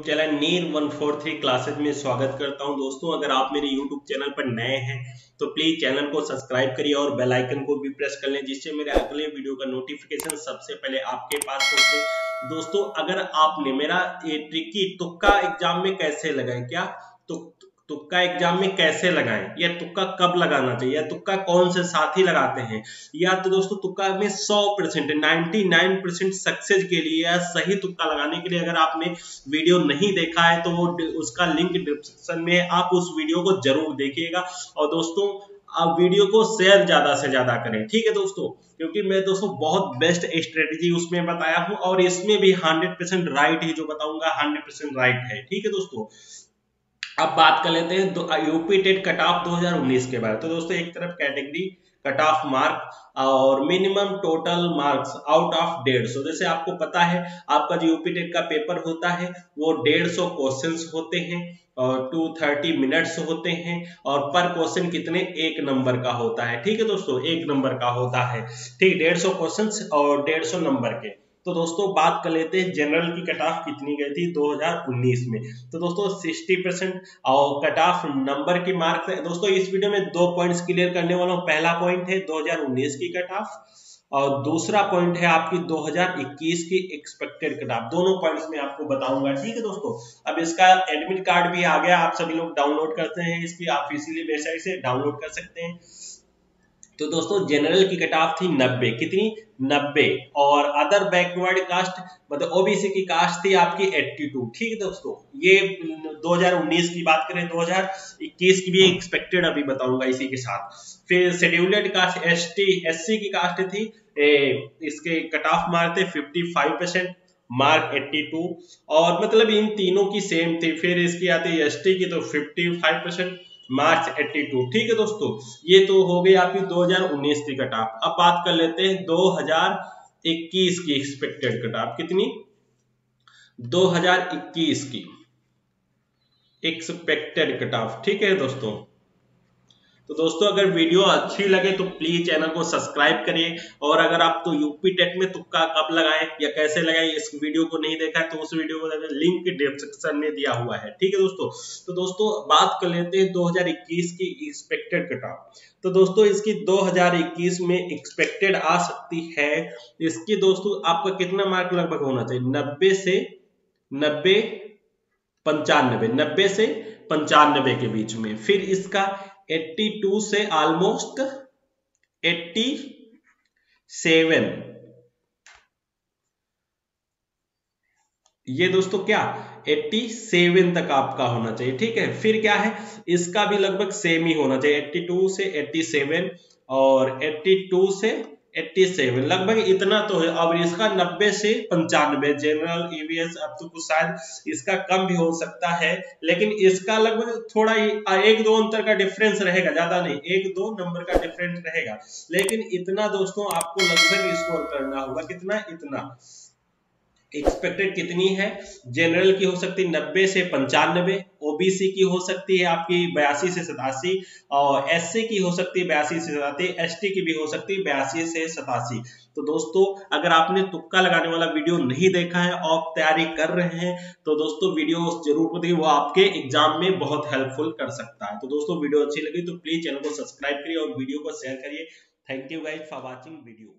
Channel नीर 143 classes में स्वागत करता हूं। दोस्तों, अगर आप मेरे यूट्यूब चैनल पर नए हैं तो प्लीज चैनल को सब्सक्राइब करिए और बेल आइकन को भी प्रेस कर लें, जिससे मेरे अगले वीडियो का नोटिफिकेशन सबसे पहले आपके पास पहुंचे। दोस्तों, अगर आपने मेरा ये ट्रिकी तुक्का एग्जाम में कैसे लगाएं, क्या तुक्का एग्जाम में कैसे लगाएं, या तुक्का कब लगाना चाहिए, या तुक्का कौन से साथी लगाते हैं, या तो दोस्तों तुक्का में 100% 99% सक्सेस के लिए या सही तुक्का लगाने के लिए अगर आपने वीडियो नहीं देखा है तो वो उसका लिंक डिस्क्रिप्शन में है, आप उस वीडियो को जरूर देखिएगा। और दोस्तों, आप वीडियो को शेयर ज्यादा से ज्यादा करें, ठीक है दोस्तों, क्योंकि मैं दोस्तों बहुत बेस्ट स्ट्रेटेजी उसमें बताया हूं और इसमें भी 100% राइट ही जो बताऊंगा 100% राइट है, ठीक है दोस्तों। अब बात कर लेते हैं यूपी टेट कट ऑफ 2019 के बारे में। तो दोस्तों, एक तरफ कैटेगरी कट ऑफ मार्क और minimum total marks out of 150। जैसे आपको पता है आपका जो यूपी टेट का पेपर होता है वो 150 क्वेश्चंस होते हैं और 230 मिनट्स होते हैं और पर क्वेश्चन कितने 1 नंबर का होता है, ठीक है दोस्तों, 1 नंबर का होता है, ठीक, 150 क्वेश्चंस और 150 नंबर के। तो दोस्तों बात कर लेते हैं जनरल की कट ऑफ कितनी गई थी 2019 में। तो दोस्तों 60% और कट ऑफ नंबर की मार्क्स है। दोस्तों इस वीडियो में 2 पॉइंट्स क्लियर करने वाला हूं। पहला पॉइंट है 2019 की कट ऑफ और दूसरा पॉइंट है आपकी 2021 की एक्सपेक्टेड कट ऑफ। दोनों पॉइंट्स में आपको बताऊंगा, ठीक है दोस्तों। अब इसका एडमिट कार्ड भी आ गया, आप सभी लोग डाउनलोड करते हैं, इसकी ऑफिशियली वेबसाइट से डाउनलोड कर सकते हैं। तो दोस्तों जनरल की कट ऑफ थी 90, कितनी 90, और अदर बैकवर्ड कास्ट मतलब ओबीसी की कास्ट थी आपकी 82, ठीक है दोस्तों। ये 2019 की बात करें, 2021 की भी एक्सपेक्टेड अभी बताऊंगा इसी के साथ। फिर शेड्यूल्ड कास्ट एससी की कास्ट थी, इसके कट ऑफ मार्क थे 55%, मार्क 82, और मतलब इन तीनों की सेम थी। फिर इसकी आती है एसटी की तो 55%, मार्च 82, ठीक है दोस्तों। ये तो हो गई आपकी 2019 की कट ऑफ। अब बात कर लेते हैं 2021 की एक्सपेक्टेड कट ऑफ, कितनी 2021 की एक्सपेक्टेड कट ऑफ, ठीक है दोस्तों। तो दोस्तों अगर वीडियो अच्छी लगे तो प्लीज चैनल को सब्सक्राइब करिए, और अगर आप तो यूपी टेट में तुक्का कब लगाएं या कैसे लगाएं इस वीडियो को नहीं देखा है तो उस वीडियो को लिंक डिस्क्रिप्शन में दिया हुआ है, ठीक है दोस्तों। तो दोस्तों बात कर लेते हैं 2021 की एक्सपेक्टेड कट ऑफ। तो दोस्तों इसकी 2021 में एक्सपेक्टेड आ सकती है, इसकी दोस्तों आपका कितना मार्क लगभग होना चाहिए 90 से 95 के बीच में। फिर इसका 82 से ऑलमोस्ट 87, ये दोस्तों क्या 87 तक आपका होना चाहिए, ठीक है। फिर क्या है इसका भी लगभग सेम ही होना चाहिए, 82 से 87 और 82 से 87 लगभग इतना तो है। अब इसका 90 से 95 जनरल ईवीएस, अब तो कुछ शायद इसका कम भी हो सकता है, लेकिन इसका लगभग थोड़ा ही 1-2 अंतर का डिफरेंस रहेगा, ज्यादा नहीं, 1-2 नंबर का डिफरेंस रहेगा, लेकिन इतना दोस्तों आपको लगभग स्कोर करना होगा। कितना, इतना एक्सपेक्टेड कितनी है, जनरल की हो सकती है 90 से 95, ओबीसी की हो सकती है आपकी 82 से 87, और एससी की हो सकती है 82 से 87, एसटी की भी हो सकती है 82 से 87। तो दोस्तों अगर आपने तुक्का लगाने वाला वीडियो नहीं देखा है और तैयारी कर रहे हैं तो दोस्तों वीडियो जरूर देखिए, वो आपके एग्जाम में बहुत हेल्पफुल कर सकता है। तो दोस्तों वीडियो अच्छी लगी तो प्लीज चैनल को सब्सक्राइब करिए और वीडियो को शेयर करिए। Thank you guys for watching video.